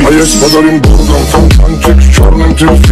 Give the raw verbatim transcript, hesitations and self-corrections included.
А я с подарим бургом фонтанчик с черным тюфяком.